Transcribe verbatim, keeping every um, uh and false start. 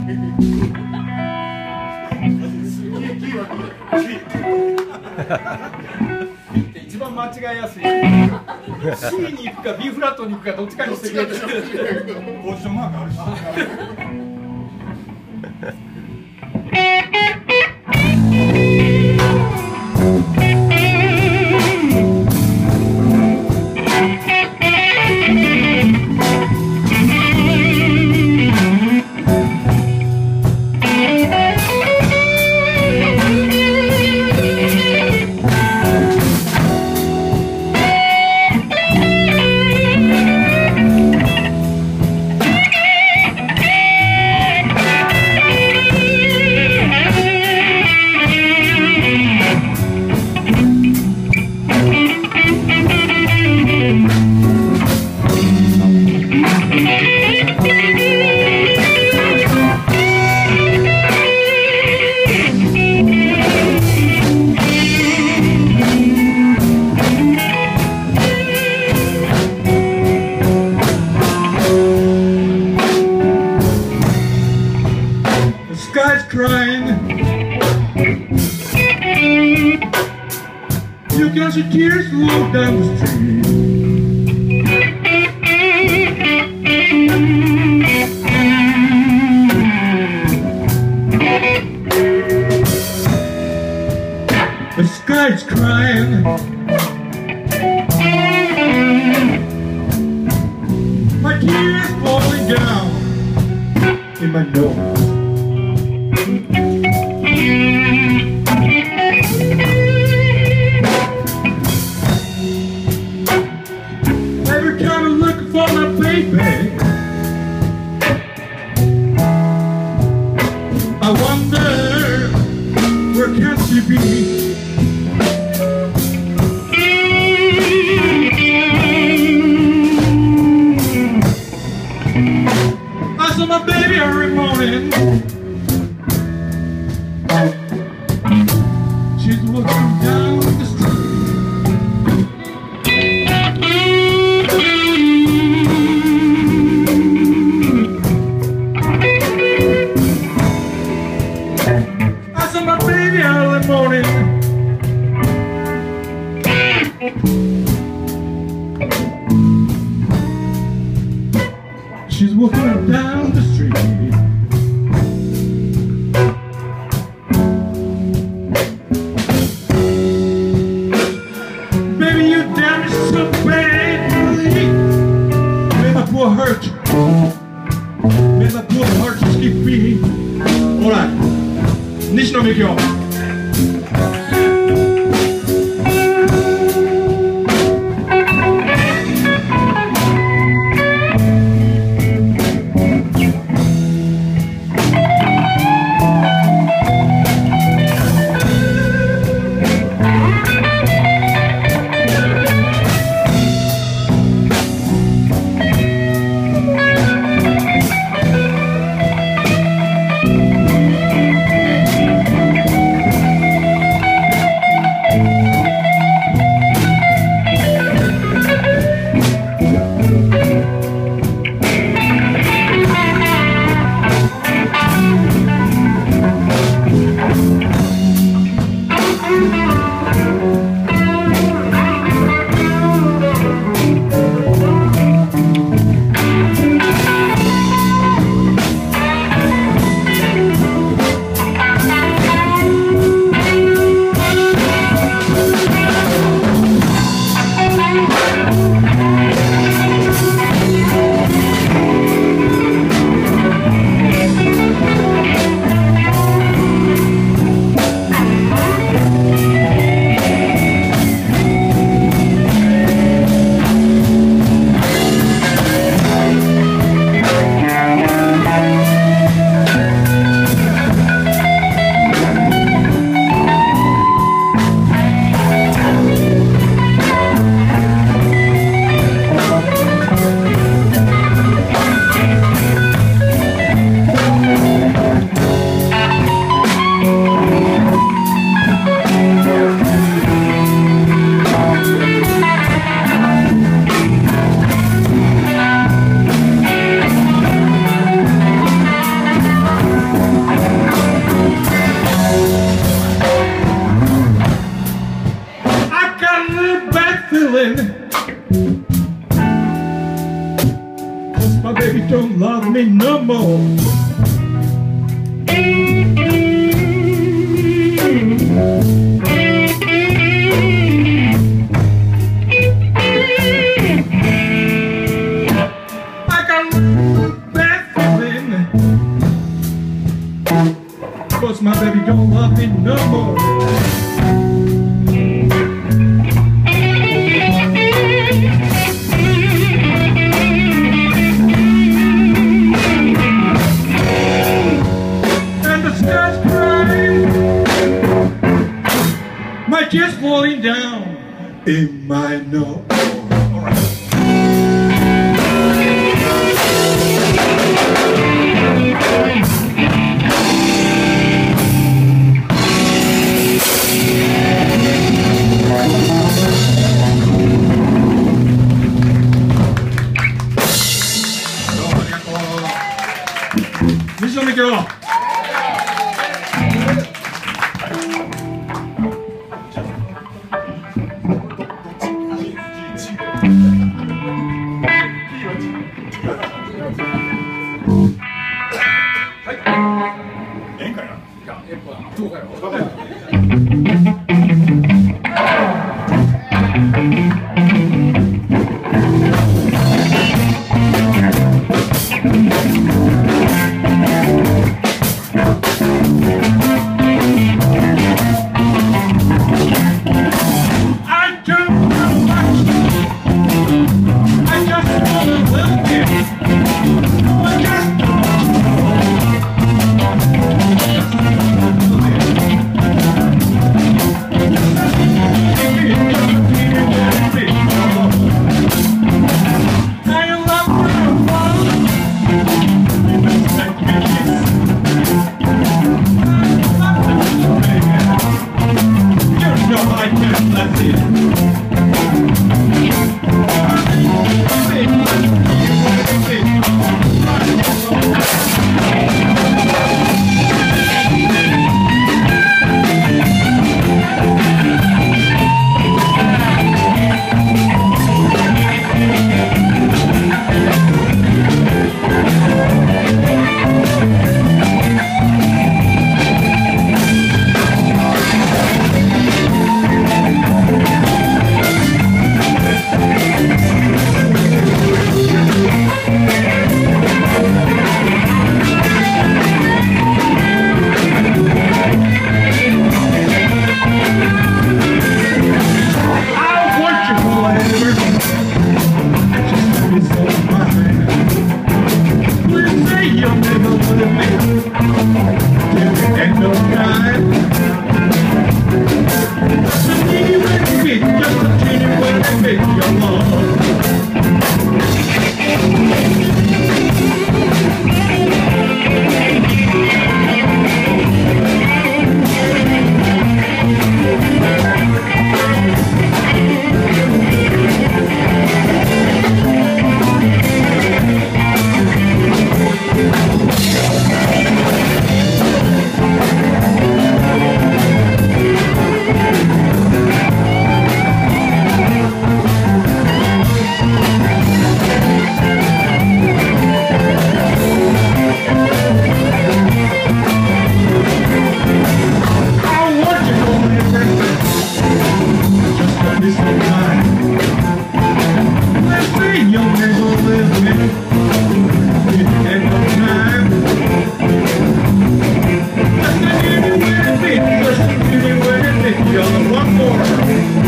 一番間違いやすい。C に行くか B フラットに行くかどっちかにしてくれる。ポジションマークあるし。 Sky's crying. You can see tears flow down the street. The sky's crying. My tears falling down in my nose. Every time I look for my baby, I wonder where can she be? I saw my baby every morning. She's walking down the street. I saw my baby early morning. She's walking down the street. Baby, you damaged so badly. Made my poor hurt. Made my poor heart skip beating. Alright, Nishino Mikio. more. I got bad feeling, 'cause my baby don't love me no more. My tears falling down in my nose. All right. Listen to go. One more.